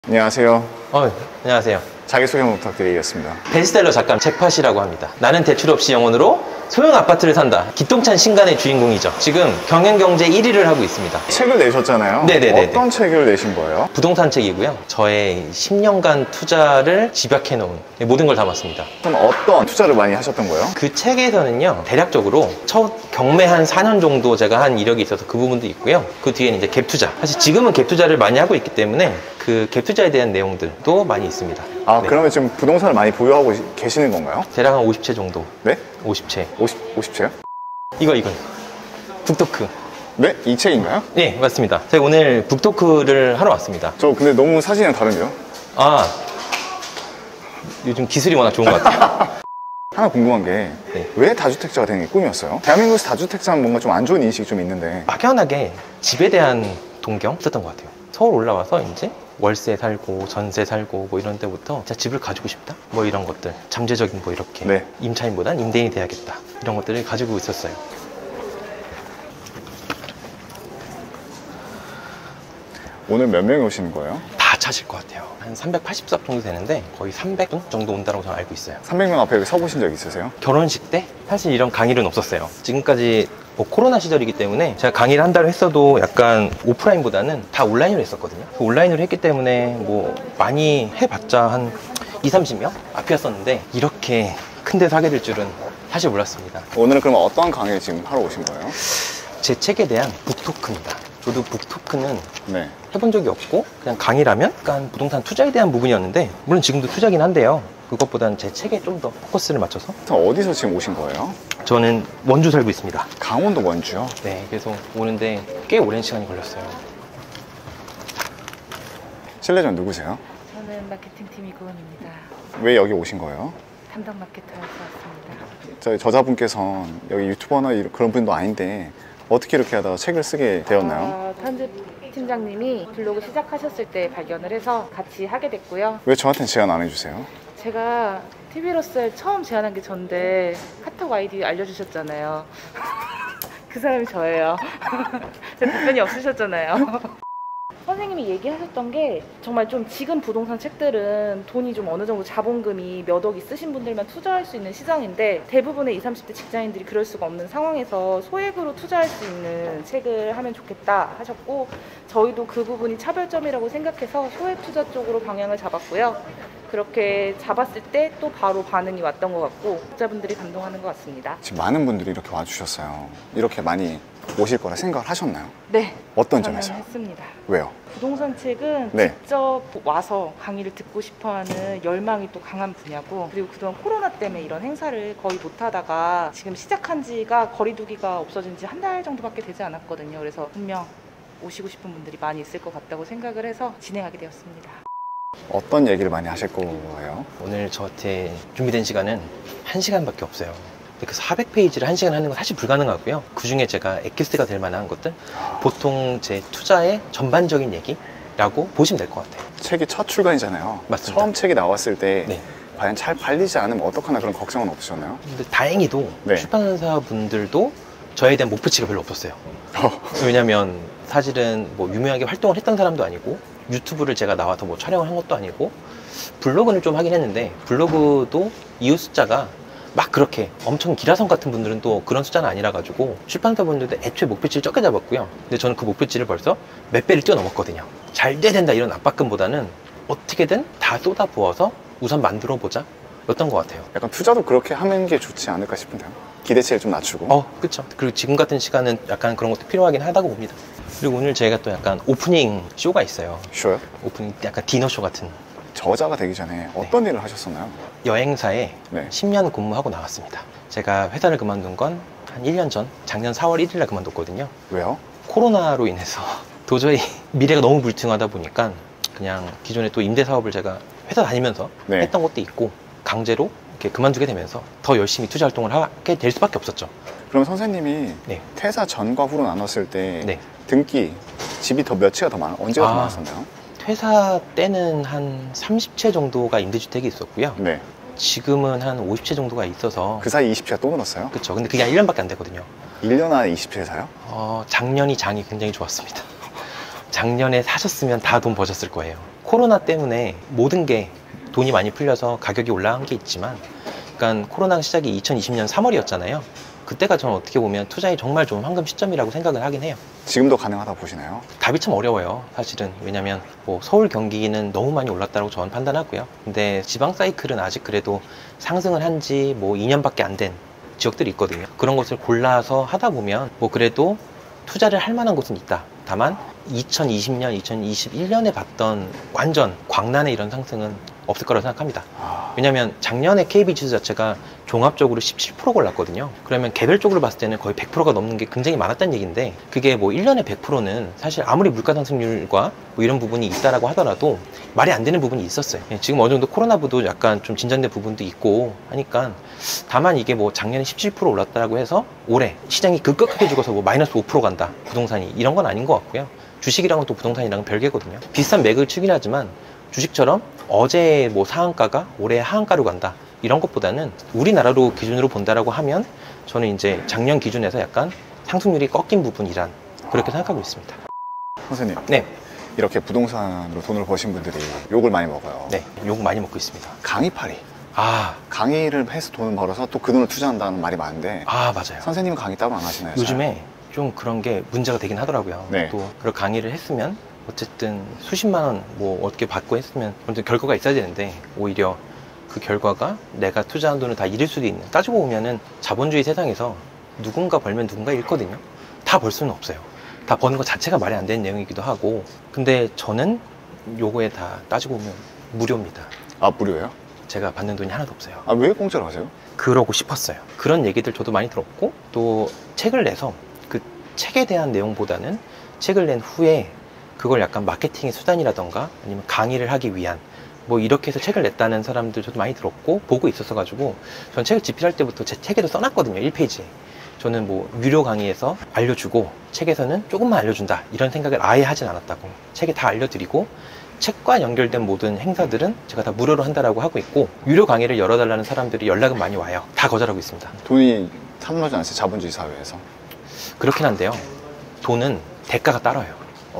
안녕하세요. 안녕하세요. 자기소개 한번 부탁드리겠습니다. 베스트셀러 작가 잭팟이라고 합니다. 나는 대출 없이 영혼으로 소형 아파트를 산다. 기똥찬 신간의 주인공이죠. 지금 경영경제 1위를 하고 있습니다. 책을 내셨잖아요. 네네네. 어떤 책을 내신 거예요? 부동산 책이고요. 저의 10년간 투자를 집약해 놓은 모든 걸 담았습니다. 그럼 어떤 투자를 많이 하셨던 거예요? 그 책에서는요, 대략적으로 첫 경매 한 4년 정도 제가 한 이력이 있어서 그 부분도 있고요. 그 뒤에는 이제 갭 투자. 사실 지금은 갭 투자를 많이 하고 있기 때문에 그 갭 투자에 대한 내용들도 많이 있습니다. 네. 그러면 지금 부동산을 많이 보유하고 계시는 건가요? 대략 한 50채 정도. 네? 50채. 50채요? 이거. 북토크. 네? 이 책인가요? 네, 맞습니다. 제가 오늘 북토크를 하러 왔습니다. 저 근데 너무 사진이랑 다른데요? 요즘 기술이 워낙 좋은 것 같아요. 하나 궁금한 게 왜 다주택자가 되는 게 꿈이었어요? 대한민국에서 다주택자는 뭔가 좀 안 좋은 인식이 좀 있는데 막연하게 집에 대한 동경 있었던 것 같아요. 서울 올라와서 이제 월세 살고 전세 살고 뭐 이런 때부터 진짜 집을 가지고 싶다 뭐 이런 것들, 잠재적인 뭐 이렇게 임차인보단 임대인이 돼야겠다 이런 것들을 가지고 있었어요. 오늘 몇 명이 오시는 거예요? 다 차실 것 같아요. 한 380석 정도 되는데 거의 300분 정도 온다고 저는 알고 있어요. 300명 앞에 여기 서보신 적 있으세요? 결혼식 때 사실 이런 강의는 없었어요. 지금까지 뭐 코로나 시절이기 때문에 제가 강의를 한 달을 했어도 약간 오프라인보다는 다 온라인으로 했었거든요. 온라인으로 했기 때문에 뭐 많이 해봤자 한 20-30명 앞이었었는데 이렇게 큰 데서 하게 될 줄은 사실 몰랐습니다. 오늘은 그럼 어떤 강의를 지금 하러 오신 거예요? 제 책에 대한 북토크입니다. 저도 북토크는 네. 해본 적이 없고 그냥 강의라면 약간 부동산 투자에 대한 부분이었는데 물론 지금도 투자긴 한데요. 그것보다는 제 책에 좀 더 포커스를 맞춰서. 어디서 지금 오신 거예요? 저는 원주 살고 있습니다. 강원도 원주요? 네, 그래서 오는데 꽤 오랜 시간이 걸렸어요. 실례전 누구세요? 저는 마케팅팀 이고은입니다. 왜 여기 오신 거예요? 담당 마케터에서 왔습니다. 저희 저자분께서 여기 유튜버나 그런 분도 아닌데 어떻게 이렇게 하다가 책을 쓰게 되었나요? 편집팀장님이 블로그 시작하셨을 때 발견을 해서 같이 하게 됐고요. 왜 저한테는 제안 안 해주세요? 제가 TV로셀 처음 제안한 게 전데 카톡 아이디 알려주셨잖아요. 그 사람이 저예요. 제 답변이 없으셨잖아요. 선생님이 얘기하셨던 게 정말 좀 지금 부동산 책들은 돈이 좀 어느 정도 자본금이 몇 억 있으신 분들만 투자할 수 있는 시장인데 대부분의 20, 30대 직장인들이 그럴 수가 없는 상황에서 소액으로 투자할 수 있는 책을 하면 좋겠다 하셨고 저희도 그 부분이 차별점이라고 생각해서 소액 투자 쪽으로 방향을 잡았고요. 그렇게 잡았을 때 또 바로 반응이 왔던 것 같고 독자분들이 감동하는 것 같습니다. 지금 많은 분들이 이렇게 와주셨어요. 이렇게 많이 오실 거라 생각을 하셨나요? 네. 어떤 저는 점에서요? 했습니다. 왜요? 부동산 책은 직접 와서 강의를 듣고 싶어하는 열망이 또 강한 분야고 그리고 그동안 코로나 때문에 이런 행사를 거의 못하다가 지금 시작한 지가 거리두기가 없어진 지 한 달 정도밖에 되지 않았거든요. 그래서 분명 오시고 싶은 분들이 많이 있을 것 같다고 생각을 해서 진행하게 되었습니다. 어떤 얘기를 많이 하실 거예요? 오늘 저한테 준비된 시간은 1시간밖에 없어요. 그 400페이지를 1시간 하는 건 사실 불가능하고요. 그 중에 제가 엑기스트가 될 만한 것들 보통 제 투자의 전반적인 얘기라고 보시면 될 것 같아요. 책이 첫 출간이잖아요. 맞습니다. 처음 책이 나왔을 때 과연 잘 팔리지 않으면 어떡하나 그런 걱정은 없으셨나요? 근데 다행히도 출판사 분들도 저에 대한 목표치가 별로 없었어요. 왜냐면 사실은 뭐 유명하게 활동을 했던 사람도 아니고 유튜브를 제가 나와서 뭐 촬영을 한 것도 아니고 블로그는 좀 하긴 했는데 블로그도 이웃 숫자가 막 그렇게 엄청 기라성 같은 분들은 또 그런 숫자는 아니라 가지고 출판사 분들도 애초에 목표치를 적게 잡았고요. 근데 저는 그 목표치를 벌써 몇 배를 뛰어넘었거든요. 잘 돼야 된다 이런 압박감보다는 어떻게든 다 쏟아부어서 우선 만들어 보자 였던 것 같아요. 약간 투자도 그렇게 하는 게 좋지 않을까 싶은데요. 기대치를 좀 낮추고. 그렇죠. 그리고 지금 같은 시간은 약간 그런 것도 필요하긴 하다고 봅니다. 그리고 오늘 저희가 또 약간 오프닝 쇼가 있어요. 쇼요? 오프닝 약간 디너쇼 같은. 저자가 되기 전에 어떤 일을 하셨었나요? 여행사에 10년 근무하고 나왔습니다. 제가 회사를 그만둔 건 한 1년 전, 작년 4월 1일날 그만뒀거든요. 왜요? 코로나로 인해서 도저히 미래가 너무 불투명하다 보니까 그냥 기존에 또 임대 사업을 제가 회사 다니면서 했던 것도 있고 강제로 이렇게 그만두게 되면서 더 열심히 투자 활동을 하게 될 수밖에 없었죠. 그럼 선생님이 퇴사 전과 후로 나눴을 때 등기, 집이 몇 채가 더 언제가 더 많았었나요? 퇴사 때는 한 30채 정도가 임대주택이 있었고요. 지금은 한 50채 정도가 있어서 그 사이 20채가 또 늘었어요? 그렇죠. 근데 그게 한 1년밖에 안 되거든요. 1년 안에 20채 사요? 작년이 장이 굉장히 좋았습니다. 작년에 사셨으면 다 돈 버셨을 거예요. 코로나 때문에 모든 게 돈이 많이 풀려서 가격이 올라간 게 있지만, 그러니까 코로나 시작이 2020년 3월이었잖아요. 그때가 저는 어떻게 보면 투자에 정말 좋은 황금 시점이라고 생각을 하긴 해요. 지금도 가능하다 보시나요? 답이 참 어려워요, 사실은. 왜냐면 뭐 서울 경기는 너무 많이 올랐다고 저는 판단하고요. 근데 지방 사이클은 아직 그래도 상승을 한 지 뭐 2년밖에 안 된 지역들이 있거든요. 그런 것을 골라서 하다 보면 뭐 그래도 투자를 할 만한 곳은 있다. 다만 2020년, 2021년에 봤던 완전 광란의 이런 상승은 없을 거라고 생각합니다. 왜냐면 작년에 KB 지수 자체가 종합적으로 17%가 올랐거든요. 그러면 개별적으로 봤을 때는 거의 100%가 넘는 게 굉장히 많았다는 얘기인데, 그게 뭐 1년에 100%는 사실 아무리 물가 상승률과 뭐 이런 부분이 있다라고 하더라도 말이 안 되는 부분이 있었어요. 지금 어느 정도 코로나부도 약간 좀 진전된 부분도 있고 하니까, 다만 이게 뭐 작년에 17% 올랐다고 해서 올해 시장이 급격하게 죽어서 뭐 마이너스 5% 간다, 부동산이, 이런 건 아닌 것 같고요. 주식이랑은 또 부동산이랑은 별개거든요. 비슷한 맥을 치긴 하지만 주식처럼 어제 뭐 상한가가 올해 하한가로 간다, 이런 것보다는 우리나라로 기준으로 본다라고 하면 저는 이제 작년 기준에서 약간 상승률이 꺾인 부분이란, 그렇게 생각하고 있습니다. 선생님, 네. 이렇게 부동산으로 돈을 버신 분들이 욕을 많이 먹어요. 네, 욕 많이 먹고 있습니다. 강의팔이. 아, 강의를 해서 돈을 벌어서 또 그 돈을 투자한다는 말이 많은데, 맞아요. 선생님은 강의 따로 안 하시나요? 요즘에 좀 그런 게 문제가 되긴 하더라고요. 네. 또 그런 강의를 했으면 어쨌든 수십만 원 뭐 어떻게 받고 했으면 아무튼 결과가 있어야 되는데, 오히려 그 결과가 내가 투자한 돈을 다 잃을 수도 있는, 따지고 보면은 자본주의 세상에서 누군가 벌면 누군가 잃거든요. 다 벌 수는 없어요. 다 버는 것 자체가 말이 안 되는 내용이기도 하고. 근데 저는 요거에 다 따지고 보면 무료입니다. 아, 무료예요? 제가 받는 돈이 하나도 없어요. 아, 왜 공짜로 하세요? 그러고 싶었어요. 그런 얘기들 저도 많이 들었고, 또 책을 내서 그 책에 대한 내용보다는 책을 낸 후에 그걸 약간 마케팅의 수단이라던가 아니면 강의를 하기 위한 뭐 이렇게 해서 책을 냈다는 사람들 저도 많이 들었고 보고 있었어 가지고, 전 책을 집필할 때부터 제 책에도 써놨거든요. 1페이지에 저는 뭐 유료 강의에서 알려주고 책에서는 조금만 알려준다, 이런 생각을 아예 하진 않았다고. 책에 다 알려드리고 책과 연결된 모든 행사들은 제가 다 무료로 한다라고 하고 있고, 유료 강의를 열어달라는 사람들이 연락은 많이 와요. 다 거절하고 있습니다. 돈이 탐나지 않으세요? 자본주의 사회에서. 그렇긴 한데요, 돈은 대가가 따라요.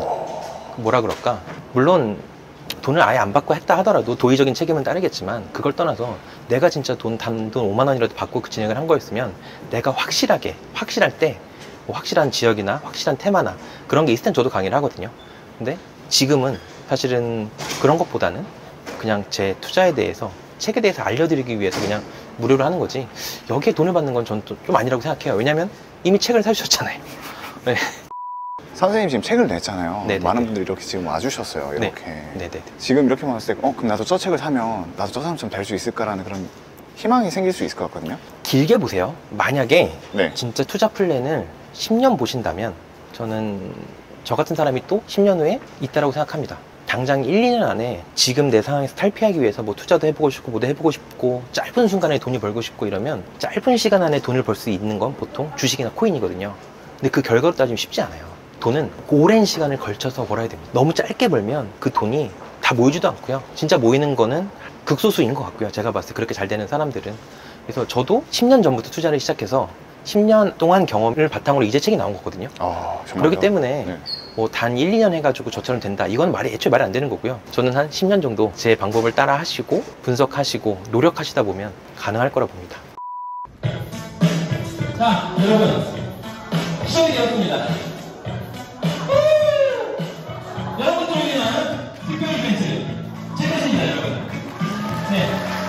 뭐라 그럴까, 물론 돈을 아예 안 받고 했다 하더라도 도의적인 책임은 따르겠지만, 그걸 떠나서 내가 진짜 단돈 5만 원이라도 받고 그 진행을 한 거였으면 내가 확실할 때 뭐 확실한 지역이나 확실한 테마나 그런 게 있을 땐 저도 강의를 하거든요. 근데 지금은 사실은 그런 것보다는 그냥 제 투자에 대해서, 책에 대해서 알려드리기 위해서 그냥 무료로 하는 거지, 여기에 돈을 받는 건 저는 좀 아니라고 생각해요. 왜냐면 이미 책을 사주셨잖아요. 네. 선생님 지금 책을 냈잖아요. 네네네. 많은 분들이 이렇게 지금 와주셨어요. 이렇게. 네네네. 지금 이렇게 봤을 때, 그럼 나도 저 책을 사면 나도 저 사람처럼 될 수 있을까라는 그런 희망이 생길 수 있을 것 같거든요. 길게 보세요. 만약에 네. 진짜 투자 플랜을 10년 보신다면 저는 저 같은 사람이 또 10년 후에 있다라고 생각합니다. 당장 1, 2년 안에 지금 내 상황에서 탈피하기 위해서 뭐 투자도 해보고 싶고 뭐도 해보고 싶고 짧은 순간에 돈이 벌고 싶고 이러면 짧은 시간 안에 돈을 벌 수 있는 건 보통 주식이나 코인이거든요. 근데 그 결과로 따지면 쉽지 않아요. 돈은 오랜 시간을 걸쳐서 벌어야 됩니다. 너무 짧게 벌면 그 돈이 다 모이지도 않고요. 진짜 모이는 거는 극소수인 것 같고요. 제가 봤을 때 그렇게 잘 되는 사람들은. 그래서 저도 10년 전부터 투자를 시작해서 10년 동안 경험을 바탕으로 이제 책이 나온 거거든요. 정말요? 그렇기 때문에 네. 뭐 단 1, 2년 해가지고 저처럼 된다, 이건 애초에 말이 안 되는 거고요. 저는 한 10년 정도 제 방법을 따라 하시고 분석하시고 노력하시다 보면 가능할 거라 봅니다. 자, 여러분, 시작이 되었습니다. 여러분들에게는 특별 이벤트 체크했습니다, 여러분. 네.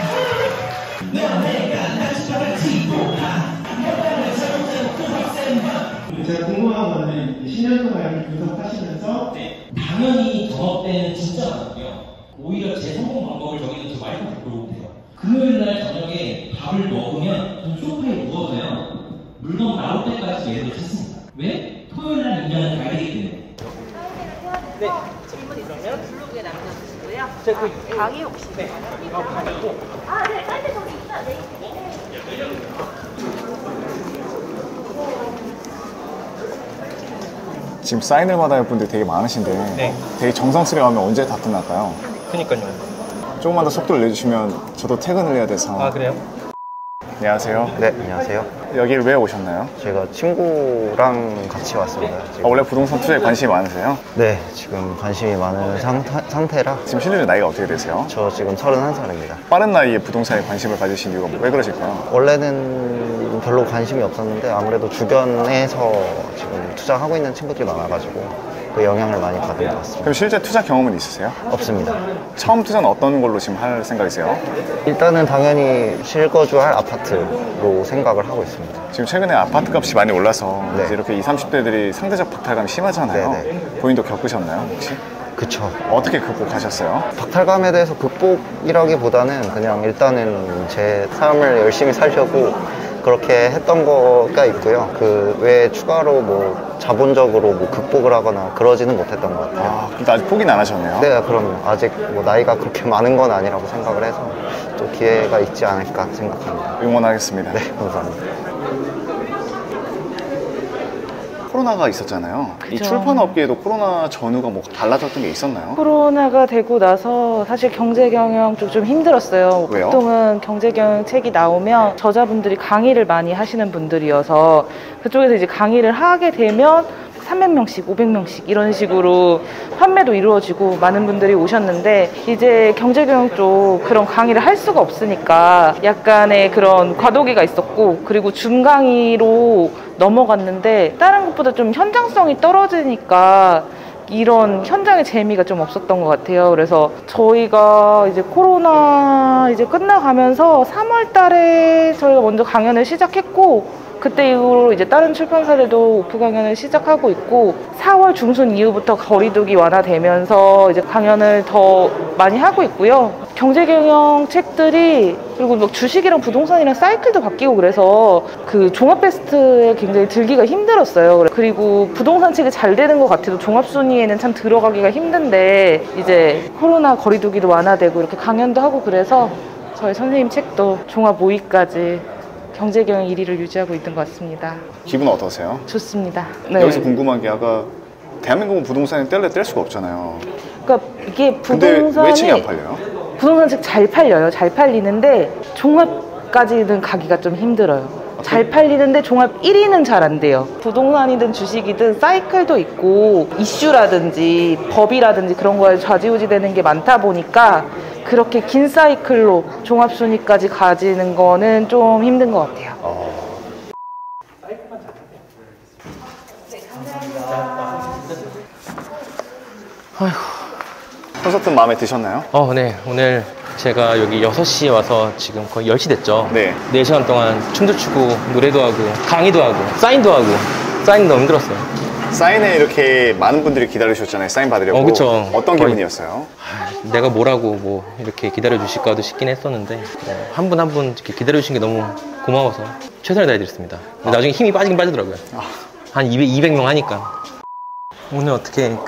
제가 궁금한 거는 10년 동안 분석하시면서 당연히 전업때는 진짜 많고요. 오히려 제 성공 방법을 저기는 저 많이 물어보면 돼요. 금요일날 저녁에 밥을 먹으면 전 소파에 누워서요. 물건 나올 때까지 예를 찾습니다. 왜? 토요일날 인간은 가야 되기 때문에. 네. 질문 있으면 블로그에 남겨주시고요. 강의 혹시 있나요? 아, 네. 빨리 저기 있다. 네. 지금 사인을 받아야 할 분들이 되게 많으신데 네. 되게 정성스레하면 언제 다 끝날까요? 그니까요. 조금만 더 속도를 내주시면 저도 퇴근을 해야 돼서. 아, 그래요? 안녕하세요. 네, 안녕하세요. 여길 왜 오셨나요? 제가 친구랑 같이 왔습니다. 원래 부동산 투자에 관심이 많으세요? 네, 지금 관심이 많은 상태라. 지금 실례는 나이가 어떻게 되세요? 저 지금 31살입니다. 빠른 나이에 부동산에 관심을 가지신 이유가 왜 그러실까요? 원래는 별로 관심이 없었는데 아무래도 주변에서 지금 투자하고 있는 친구들이 많아가지고 그 영향을 많이 받은 것 같습니다. 그럼 실제 투자 경험은 있으세요? 없습니다. 처음 투자는 어떤 걸로 지금 할 생각이세요? 일단은 당연히 실거주할 아파트로 생각을 하고 있습니다. 지금 최근에 아파트 값이 많이 올라서 네. 이제 이렇게 20, 30대들이 상대적 박탈감이 심하잖아요. 네네. 본인도 겪으셨나요, 혹시? 그쵸. 어떻게 극복하셨어요? 박탈감에 대해서 극복이라기보다는 그냥 일단은 제 삶을 열심히 살려고 그렇게 했던 거가 있고요. 그 외에 추가로 뭐 자본적으로 뭐 극복을 하거나 그러지는 못했던 것 같아요. 아, 근데 아직 포기는 안 하셨네요. 네, 그럼요. 아직 뭐 나이가 그렇게 많은 건 아니라고 생각을 해서 또 기회가 있지 않을까 생각합니다. 응원하겠습니다. 네, 감사합니다. 코로나가 있었잖아요. 이 그죠. 출판업계에도 코로나 전후가 뭐 달라졌던 게 있었나요? 코로나가 되고 나서 사실 경제 경영 쪽 좀 힘들었어요. 왜요? 보통은 경제 경영 책이 나오면 저자분들이 강의를 많이 하시는 분들이어서 그쪽에서 이제 강의를 하게 되면 300명씩, 500명씩 이런 식으로 판매도 이루어지고 많은 분들이 오셨는데 이제 경제경영 쪽 그런 강의를 할 수가 없으니까 약간의 그런 과도기가 있었고 그리고 줌 강의로 넘어갔는데 다른 것보다 좀 현장성이 떨어지니까 이런 현장의 재미가 좀 없었던 것 같아요. 그래서 저희가 이제 코로나 이제 끝나가면서 3월 달에 저희가 먼저 강연을 시작했고 그때 이후로 이제 다른 출판사들도 오프 강연을 시작하고 있고 4월 중순 이후부터 거리두기 완화되면서 이제 강연을 더 많이 하고 있고요. 경제경영 책들이 그리고 막 주식이랑 부동산이랑 사이클도 바뀌고 그래서 그 종합 베스트에 굉장히 들기가 힘들었어요. 그리고 부동산 책이 잘 되는 것 같아도 종합 순위에는 참 들어가기가 힘든데 이제 코로나 거리두기도 완화되고 이렇게 강연도 하고 그래서 저희 선생님 책도 종합 5위까지 경제경영 1위를 유지하고 있는 것 같습니다. 기분 어떠세요? 좋습니다. 네. 여기서 궁금한 게 아까 대한민국은 부동산에 뗄 수가 없잖아요. 그러니까 이게 근데 왜 책이 안 부동산이 팔려요? 부동산 책 잘 팔려요. 잘 팔리는데 종합까지는 가기가 좀 힘들어요. 잘 팔리는데 종합 1위는 잘 안 돼요. 부동산이든 주식이든 사이클도 있고 이슈라든지 법이라든지 그런 거에 좌지우지 되는 게 많다 보니까 그렇게 긴 사이클로 종합 순위까지 가지는 거는 좀 힘든 것 같아요. 콘서트 마음에 드셨나요? 네. 오늘 제가 여기 6시에 와서 지금 거의 10시 됐죠. 네. 4시간 동안 춤도 추고 노래도 하고 강의도 하고 사인도 하고 사인 너무 힘들었어요. 사인에 이렇게 많은 분들이 기다리셨잖아요. 사인 받으려고. 그쵸. 어떤 거의- 기분이었어요? 내가 뭐라고 뭐 이렇게 기다려 주실까도 싶긴 했었는데 한 분 한 분 이렇게 기다려 주신 게 너무 고마워서 최선을 다해드렸습니다. 근데 나중에 힘이 빠지긴 빠지더라고요. 한 200명 하니까. 오늘 어떻게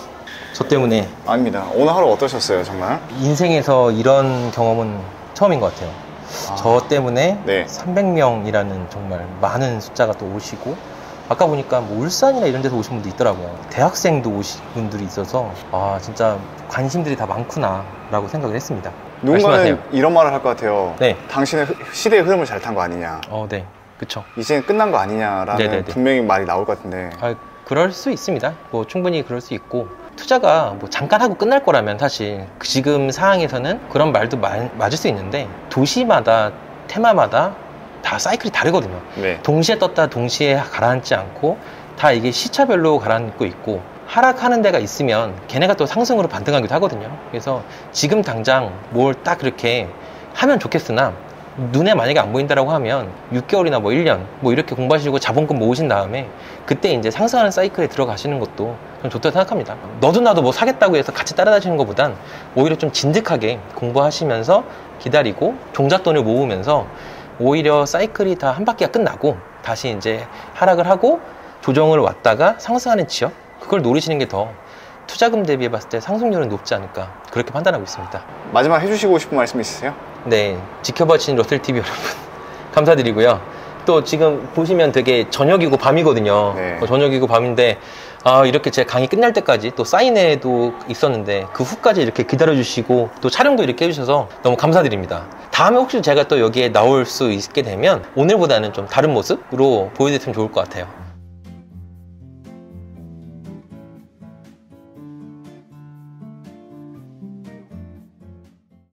저 때문에 아닙니다. 오늘 하루 어떠셨어요, 정말? 인생에서 이런 경험은 처음인 것 같아요. 저 때문에 네. 300명이라는 정말 많은 숫자가 또 오시고 아까 보니까 뭐 울산이나 이런 데서 오신 분도 있더라고요. 대학생도 오신 분들이 있어서 진짜 관심들이 다 많구나 라고 생각을 했습니다. 누군가는 말씀하세요. 이런 말을 할 것 같아요. 네. 당신은 시대의 흐름을 잘 탄 거 아니냐. 네. 그쵸. 이제 끝난 거 아니냐라는 네네네. 분명히 말이 나올 것 같은데. 그럴 수 있습니다. 뭐 충분히 그럴 수 있고 투자가 뭐 잠깐 하고 끝날 거라면 사실 지금 상황에서는 그런 말도 맞을 수 있는데 도시마다 테마마다 다 사이클이 다르거든요. 네. 동시에 떴다 동시에 가라앉지 않고 다 이게 시차별로 가라앉고 있고 하락하는 데가 있으면 걔네가 또 상승으로 반등하기도 하거든요. 그래서 지금 당장 뭘 딱 그렇게 하면 좋겠으나 눈에 만약에 안 보인다라고 하면 6개월이나 뭐 1년 뭐 이렇게 공부하시고 자본금 모으신 다음에 그때 이제 상승하는 사이클에 들어가시는 것도 좀 좋다고 생각합니다. 너도 나도 뭐 사겠다고 해서 같이 따라다니시는 것보단 오히려 좀 진득하게 공부하시면서 기다리고 종잣돈을 모으면서 오히려 사이클이 다 한 바퀴가 끝나고 다시 이제 하락을 하고 조정을 왔다가 상승하는 지역 그걸 노리시는 게 더 투자금 대비해 봤을 때 상승률은 높지 않을까 그렇게 판단하고 있습니다. 마지막 해주시고 싶은 말씀 있으세요? 네, 지켜봐 주신 러셀TV 여러분 감사드리고요. 또 지금 보시면 되게 저녁이고 밤이거든요. 네. 저녁이고 밤인데 이렇게 제 강의 끝날 때까지 또 사인회도 있었는데 그 후까지 이렇게 기다려주시고 또 촬영도 이렇게 해주셔서 너무 감사드립니다. 다음에 혹시 제가 또 여기에 나올 수 있게 되면 오늘보다는 좀 다른 모습으로 보여드렸으면 좋을 것 같아요.